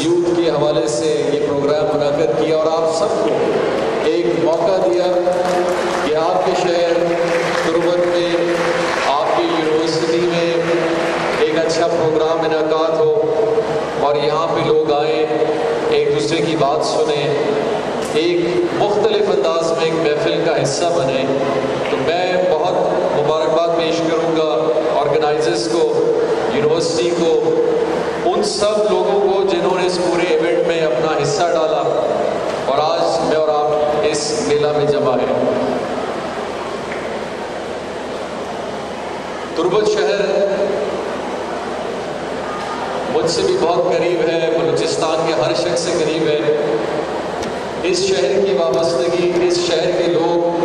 Youth کے حوالے سے یہ پروگرام منعقد کیا اور آپ سب کو ایک موقع دیا کہ آپ کے شہر تربت میں آپ کی یونیورسٹی میں ایک اچھا پروگرام انعقاد ہو اور یہاں پہ لوگ آئیں، ایک دوسرے کی بات سنیں، ایک مختلف انداز میں ایک محفل کا حصہ بنیں۔ تو میں بہت مبارکباد پیش کروں گا آرگنائزرز کو، یونیورسٹی کو، ان سب لوگوں کو جنہوں نے اس پورے ایونٹ میں اپنا حصہ ڈالا اور آج میں اور آپ اس میلہ میں جمع ہیں۔ تربت شہر مجھ سے بھی بہت قریب ہے، بلوچستان کے ہر شخص سے قریب ہے۔ اس شہر کی وابستگی، اس شہر کے لوگ،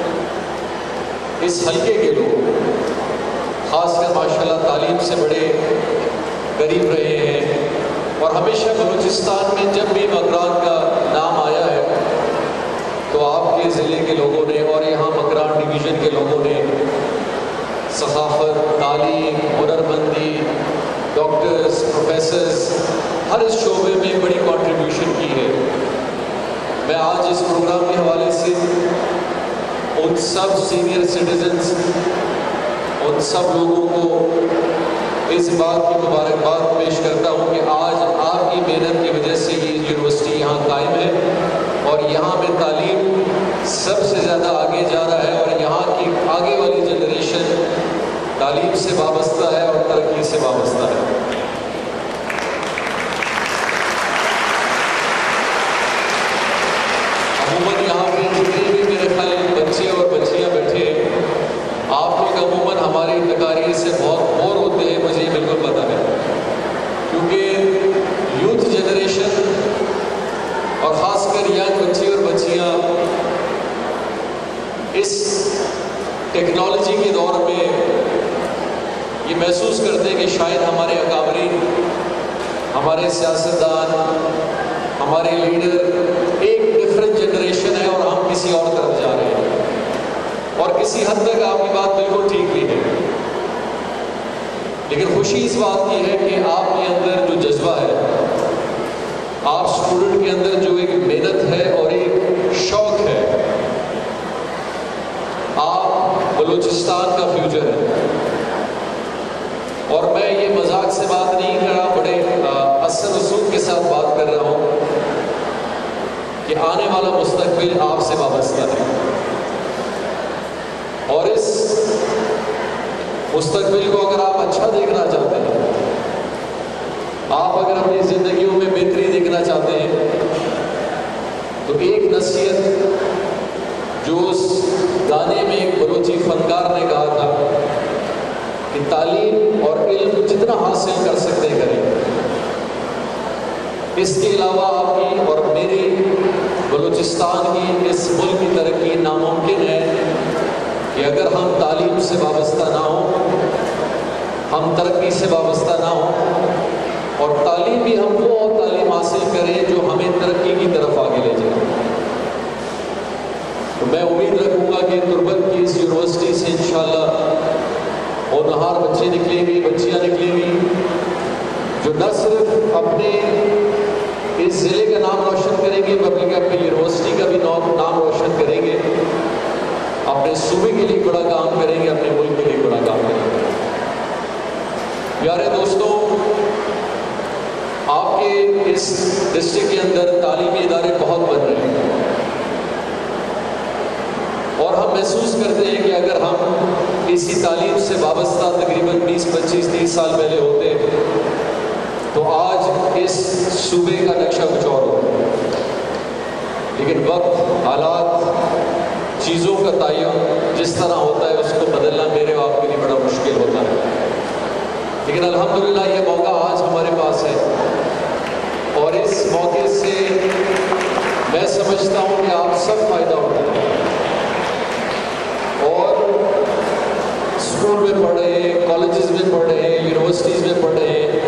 اس حلقے کے لوگ خاص کر ماشاءاللہ تعلیم سے بڑے قریب رہے ہیں، اور ہمیشہ بلوچستان میں جب بھی مکران کا نام آیا ہے تو آپ کے ضلع کے لوگوں نے اور یہاں مکران ڈویژن کے لوگوں نے ثقافت، تعلیم، ہنرمندی، ڈاکٹرز، پروفیسرز، ہر اس شعبے میں بڑی کنٹریبیوشن کی ہے۔ میں آج اس پروگرام کے حوالے سے ان سب سینئر سٹیزنز، ان سب لوگوں کو اس بات کی مبارکباد پیش کرتا ہوں کہ آج آپ کی محنت کی وجہ سے یہ یونیورسٹی یہاں قائم ہے اور یہاں میں تعلیم سب سے زیادہ آگے جا رہا ہے، اور یہاں کی آگے والی جنریشن تعلیم سے وابستہ ہے اور ترقی سے وابستہ ہے۔ عموماً یہاں پہ جتنے بھی میرے خیال بچے اور بچیاں بیٹھے ہیں، آپ لوگ عموماً ہماری تقاریر سے بہت بور ہوتے ہیں، مجھے یہ بالکل پتہ ہے، کیونکہ یوتھ جنریشن اور خاص کر ینگ بچے اور بچیاں اس ٹیکنالوجی کے دور میں یہ محسوس کرتے ہیں کہ شاید ہمارے اکابرین، ہمارے سیاستدان، ہمارے لیڈر ایک ڈفرینٹ جنریشن ہے اور ہم کسی اور طرف جا رہے ہیں، اور کسی حد تک آپ کی بات بالکل ٹھیک بھی ہے، لیکن خوشی اس بات کی ہے کہ آپ کے اندر جو جذبہ ہے، آپ اسٹوڈنٹ کے اندر جو ایک محنت ہے اور ایک شوق ہے، آپ بلوچستان کا فیوچر ہے۔ اور میں یہ مذاق سے بات نہیں کر رہا، بڑے اثر رسوخ کے ساتھ بات کر رہا ہوں کہ آنے والا مستقبل آپ سے وابستہ ہے، اور اس مستقبل کو اگر آپ اچھا دیکھنا چاہتے ہیں، آپ اگر اپنی زندگیوں میں بہتری دیکھنا چاہتے ہیں، تو ایک نصیحت جو اس گانے میں ایک بلوچی فنکار نے کہا تھا کہ تعلیم اور علم جتنا حاصل کر سکتے کریں، اس کے علاوہ آپ کی اور میری بلوچستان کی، اس ملک کی ترقی ناممکن ہے کہ اگر ہم تعلیم سے وابستہ نہ ہوں، ہم ترقی سے وابستہ نہ ہوں، اور تعلیم بھی ہم وہ تعلیم حاصل کریں جو ہمیں ترقی کی طرف آگے لے جائے۔ تو میں امید رکھوں گا کہ تربت کی اس یونیورسٹی سے انشاءاللہ ہونہار بچے نکلیں گے، بچیاں نکلیں گی، جو نہ صرف اپنے اس ضلع کا نام روشن کریں گے بلکہ اپنی یونیورسٹی کا بھی نام روشن کریں گے، اپنے صوبے کے لیے بڑا کام کریں گے، اپنے ملک کے لیے بڑا کام کریں گے۔ پیارے دوستوں، آپ کے اس ڈسٹرکٹ کے اندر تعلیمی ادارے بہت بن رہے ہیں، اور ہم محسوس کرتے ہیں کہ اگر ہم اسی تعلیم سے وابستہ تقریباً 20، 25، 30 سال پہلے ہوتے تو آج اس صوبے کا نقشہ کچھ اور ہوتا، لیکن وقت، حالات، چیزوں کا تعین جس طرح ہوتا ہے اس کو بدلنا میرے اور آپ کے لیے بڑا مشکل ہوتا ہے، لیکن الحمدللہ یہ موقع آج ہمارے پاس ہے، اور اس موقع سے میں سمجھتا ہوں کہ آپ سب فائدہ ہوتا ہے، اور اسکول میں پڑھ رہے ہیں، کالجز میں پڑھ رہے ہیں، یونیورسٹیز میں پڑھ رہے ہیں،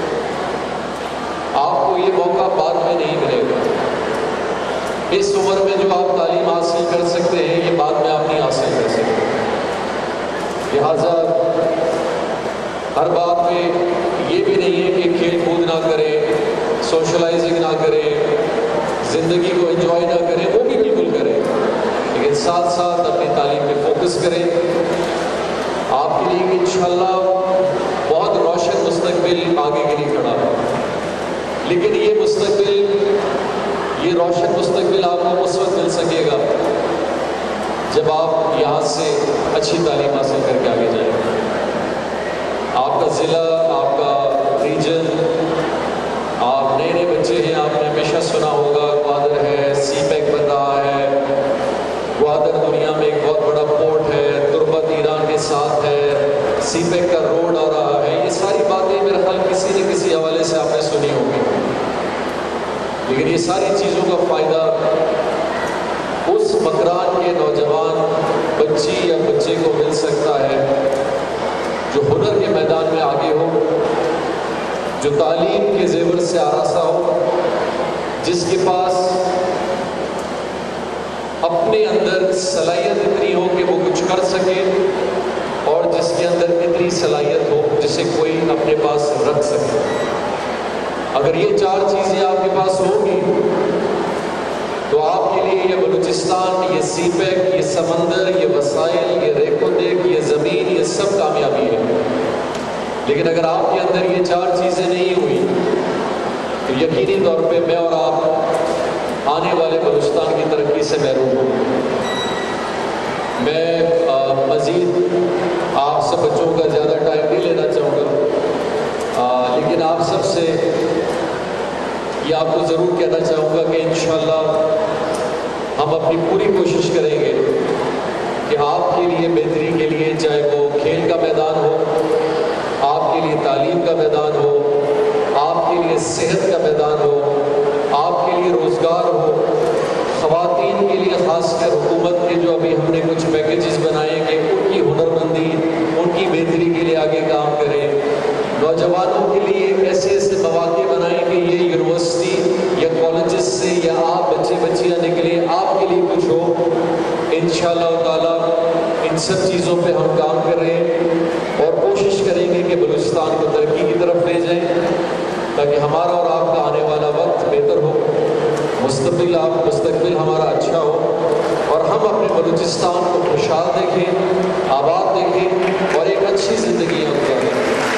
آپ کو یہ موقع بعد میں نہیں ملے گا۔ اس عمر میں جو آپ تعلیم حاصل کر سکتے ہیں یہ بعد میں آپ نہیں حاصل کر سکتے، لہٰذا ہر بات میں یہ بھی نہیں ہے کہ کھیل کود نہ کریں، سوشلائزنگ نہ کریں، زندگی کو انجوائے نہ کریں، وہ بھی بالکل کریں، لیکن ساتھ ساتھ اپنی تعلیم پہ فوکس کریں۔ آپ کے لیے انشاءاللہ بہت روشن مستقبل آگے کے لیے کھڑا ہے، لیکن یہ روشن مستقبل آپ کو اس وقت مل سکے گا جب آپ یہاں سے اچھی تعلیم حاصل کر کے آگے جائیں گے۔ آپ کا ضلع، آپ کا ریجن، آپ نئے بچے ہیں، آپ نے ہمیشہ سنا ہوگا گوادر ہے، سی پیک بن رہا ہے، گوادر دنیا میں ایک بہت بڑا پورٹ ہے، تربت ایران کے ساتھ ہے، سی پیک کا روڈ آ رہا ہے، یہ ساری باتیں میرے خیال کسی نہ کسی حوالے سے آپ نے سنی ہوگی، لیکن یہ ساری چیزوں کا فائدہ اس مکران کے نوجوان بچی یا بچے کو مل سکتا ہے جو ہنر کے میدان میں آگے ہو، جو تعلیم کے زیور سے آراستہ ہو، جس کے پاس اپنے اندر صلاحیت اتنی ہو کہ وہ کچھ کر سکے، اور جس کے اندر اتنی صلاحیت ہو جسے کوئی اپنے پاس رکھ سکے۔ اگر یہ چار چیزیں آپ کے پاس ہوگی تو آپ کے لیے یہ بلوچستان، یہ سی پیک، یہ سمندر، یہ وسائل، یہ ریکو دیک، یہ زمین، یہ سب کامیابی ہے۔ لیکن اگر آپ کے اندر یہ چار چیزیں نہیں ہوئی تو یقینی طور پہ میں اور آپ آنے والے بلوچستان کی ترقی سے محروم ہوں۔ میں مزید آپ سب بچوں کا زیادہ ٹائم نہیں لینا چاہوں گا، لیکن آپ سب سے یہ آپ کو ضرور کہنا چاہوں گا کہ انشاءاللہ ہم اپنی پوری کوشش کریں گے کہ آپ کے لیے بہتری کے لیے، چاہے وہ کھیل کا میدان ہو، آپ کے لیے تعلیم کا میدان ہو، آپ کے لیے صحت کا میدان ہو، آپ کے لیے روزگار ہو، خواتین کے لیے خاص کر حکومت کے جو ابھی ہم نے کچھ پیکیجز بنائے کہ ان کی ہنر مندی، ان کی بہتری کے لیے آگے کام کریں، نوجوانوں کے لیے ایسے مواقع بنائیں کہ یہ یونیورسٹی یا کالجز سے یا آپ بچے بچیاں نکلیں، آپ کے لیے کچھ ہو۔ انشاءاللہ تعالیٰ ان سب چیزوں پہ ہم کام کر رہے ہیں اور کوشش کریں گے کہ بلوچستان کو ترقی کی طرف لے جائیں تاکہ ہمارا اور آپ کا آنے والا وقت بہتر ہو، مستقبل ہمارا اچھا ہو، اور ہم اپنے بلوچستان کو خوشحال دیکھیں، آباد دیکھیں اور ایک اچھی زندگی ہم گزاریں۔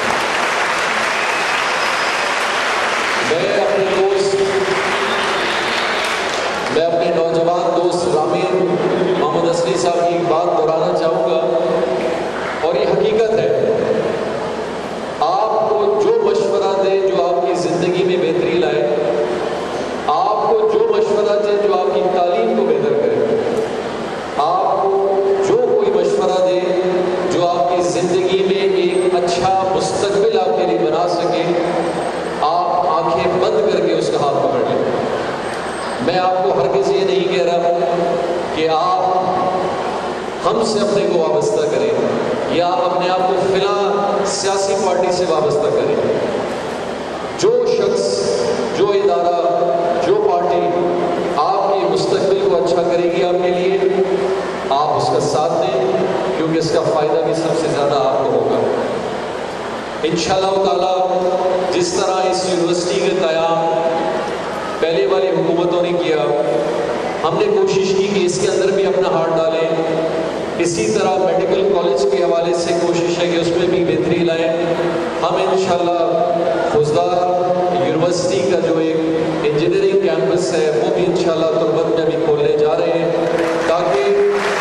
میں اپنے نوجوان دوست رامین محمد اصلی صاحب کی ایک بات دہرانا چاہوں گا، اور یہ حقیقت ہے، آپ کو جو مشورہ دے جو آپ کی زندگی میں بہتری لائے، آپ کو جو مشورہ دے جو آپ کی تعلیم کو بہتر کرے، آپ کو جو کوئی مشورہ دے جو آپ کی زندگی میں ایک اچھا مستقبل آپ کے لیے بنا سکے، آپ آنکھیں بند کر کے اس کا ہاتھ پکڑ لیں۔ میں آپ کو ہرگز یہ نہیں کہہ رہا کہ آپ ہم سے اپنے کو وابستہ کریں یا آپ اپنے آپ کو فلاں سیاسی پارٹی سے وابستہ کریں۔ جو شخص، جو ادارہ، جو پارٹی آپ کے مستقبل کو اچھا کرے گی آپ کے لیے، آپ اس کا ساتھ دیں، کیونکہ اس کا فائدہ بھی سب سے زیادہ آپ کو ہوگا۔ انشاءاللہ تعالیٰ جس طرح اس یونیورسٹی کا قیام پہلے والی حکومتوں نے کیا، ہم نے کوشش کی کہ اس کے اندر بھی اپنا ہاتھ ڈالیں، اسی طرح میڈیکل کالج کے حوالے سے کوشش ہے کہ اس میں بھی بہتری لائیں۔ ہم انشاءاللہ خوزدار یونیورسٹی کا جو ایک انجینئرنگ کیمپس ہے وہ بھی انشاءاللہ تربت میں بھی کھولنے جا رہے ہیں تاکہ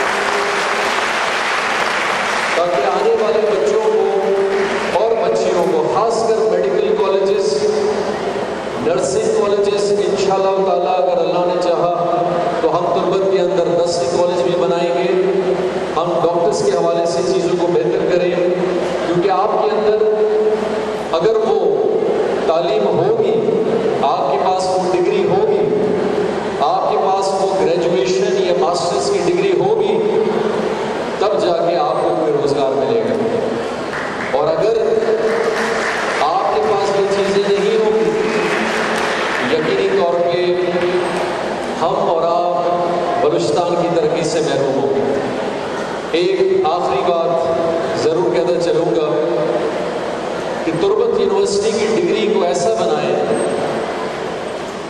آنے والے بچوں کو اور بچیوں کو، خاص کر میڈیکل کالجز، نرسنگ کالجز، انشاءاللہ تعالیٰ اگر اللہ نے چاہا تو ہم تربت کے اندر نرسنگ کالج بھی بنائیں گے۔ ہم ڈاکٹرز کے حوالے سے چیزوں کو بہتر کریں، کیونکہ آپ کے اندر اگر وہ تعلیم ہوگی، آپ کے پاس وہ ڈگری ہوگی، آپ کے پاس وہ گریجویشن یا ماسٹرز کی ڈگری ہوگی، تب جا کے آپ کو کوئی روزگار ملے گا۔ اور اگر آپ کے پاس یہ چیزیں نہیں ہوں گی، یقینی طور پہ ہم اور آپ بلوچستان کی ترقی سے محروم ہوں گے۔ ایک آخری بات ضرور کہتا چلوں گا کہ تربت یونیورسٹی کی ڈگری کو ایسا بنائیں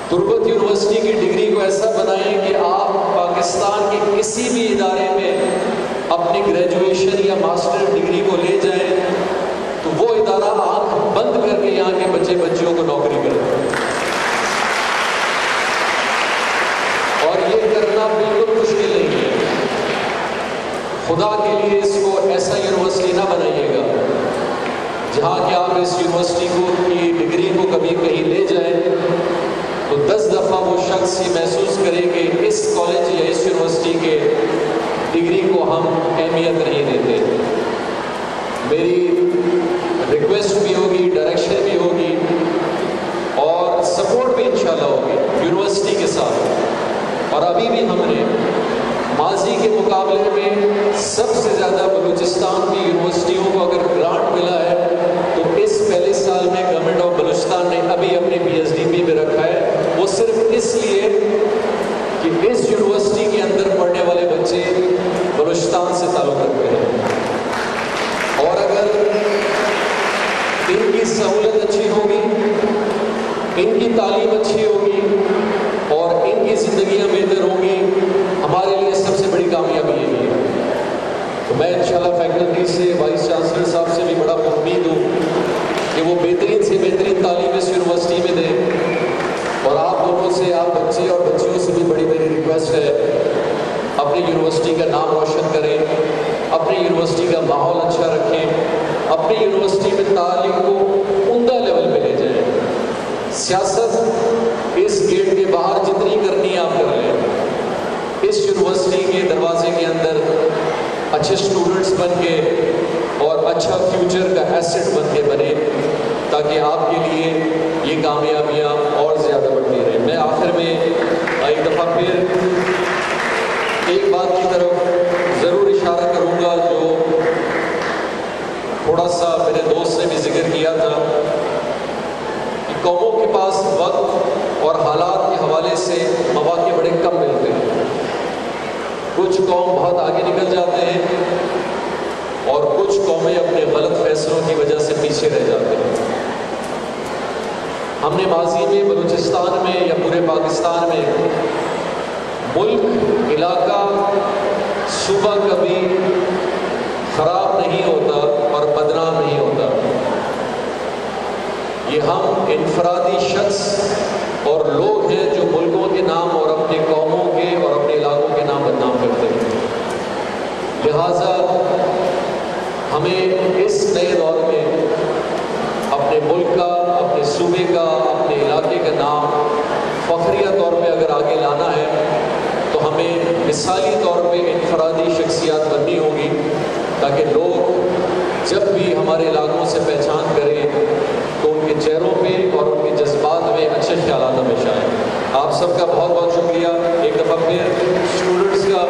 तुर्बत यूनिवर्सिटी की डिग्री को ऐसा बनाएं कि आप पाकिस्तान के किसी भी इदारे में अपनी ग्रेजुएशन या मास्टर डिग्री को ले जाएं तो वो इदारा आंख बंद करके यहाँ के बच्चे बच्चियों को नौकरी करे। और ये करना बिल्कुल मुश्किल नहीं है। खुदा के लिए इसको ऐसा यूनिवर्सिटी ना बनाइएगा जहाँ कि आप इस यूनिवर्सिटी की डिग्री को कभी कहीं ले जाएं तो 10 दफ़ा वो शख्स ये महसूस करे कि इस कॉलेज या इस यूनिवर्सिटी के डिग्री को हम अहमियत नहीं देते। मेरी रिक्वेस्ट भी होगी, डायरेक्शन भी होगी और सपोर्ट भी इंशाल्लाह होगी यूनिवर्सिटी के साथ। और अभी भी हमने माजी के मुकाबले में सबसे ज़्यादा बलूचिस्तान की यूनिवर्सिटियों को अगर ग्रांट मिला है तो इस पहले साल में गवर्नमेंट ऑफ बलूचिस्तान ने अभी अपने PhD में रखा है। वो सिर्फ इसलिए कि इस यूनिवर्सिटी के अंदर पढ़ने वाले बच्चे बलूचिस्तान से ताल्लुक़ रखते हैं। और अगर इनकी सहूलत अच्छी होगी, इनकी तालीम अच्छी होगी और इनकी ज़िंदगियाँ बेहतर होंगी, हमारे लिए सबसे बड़ी कामयाबी यही है। तो मैं इंशाल्लाह फैकल्टी से, वाइस चांसलर साहब से भी बड़ा उम्मीद हूँ कि वो बेहतरीन से बेहतरीन तालीम इस यूनिवर्सिटी में दें। और आप दोनों से, आप बच्चे और बच्चियों से भी बड़ी मेरी रिक्वेस्ट है, अपनी यूनिवर्सिटी का नाम रोशन करें, अपनी यूनिवर्सिटी का माहौल अच्छा रखें, अपनी यूनिवर्सिटी में तालीम को उम्दा लेवल पे ले जाएं। सियासत इस गेट के बाहर जितनी करनी है आप कर लें। इस यूनिवर्सिटी के दरवाजे के अंदर अच्छे स्टूडेंट्स बन के और अच्छा फ्यूचर का एसेट बन के बने ताकि आपके लिए ये कामयाबियाँ और ज़्यादा बढ़ती रहें। मैं आखिर में एक दफ़ा फिर एक बात की तरफ ज़रूर इशारा करूँगा जो थोड़ा सा मेरे दोस्त ने भी जिक्र किया था कि कौमों के पास वक्त और हालात के हवाले से मौक़े बड़े कम मिलते हैं। कुछ कौम बहुत आगे निकल जाते हैं और कुछ कौमें अपने गलत फैसलों की वजह से पीछे रह जाते हैं। हमने माजी में बलूचिस्तान में या पूरे पाकिस्तान में मुल्क, इलाका, सूबा कभी ख़राब नहीं होता और बदनाम नहीं होता। ये हम इनफरादी शख्स और लोग हैं जो मुल्कों के नाम और अपने कौमों के और अपने इलाकों के नाम बदनाम करते हैं। लिहाजा हमें इस नए दौर में अपने मुल्क का, अपने सूबे का, अपने इलाके का नाम फ़ख्रिया तौर पे अगर आगे लाना है तो हमें मिसाली तौर पे इनफरादी शख्सियात बननी होगी ताकि लोग जब भी हमारे इलाकों से पहचान करें तो उनके चेहरों पे और उनके जज्बात में अच्छे ख्यालात हमेशा आएँ। आप सबका बहुत बहुत शुक्रिया। एक दफ़ा फिर स्टूडेंट्स का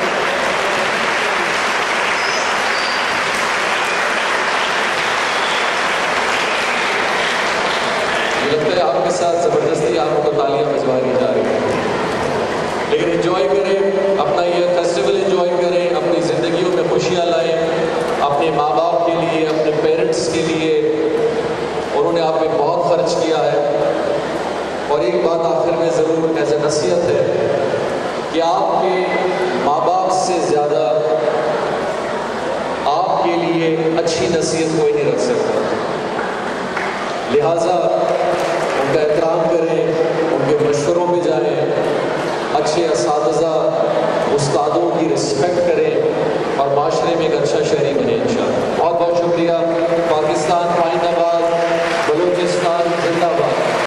लगता है आपके साथ ज़बरदस्ती आपको तालियां बजवाई जा रही है, लेकिन एंजॉय करें, अपना ये फेस्टिवल एंजॉय करें, अपनी ज़िंदगियों में खुशियाँ लाएं, अपने माँ बाप के लिए, अपने पेरेंट्स के लिए उन्होंने आप पे बहुत खर्च किया है। और एक बात आखिर में ज़रूर एज ए नसीहत है कि आपके माँ बाप से ज़्यादा आपके लिए अच्छी नसीहत कोई नहीं रख सकता। लिहाजा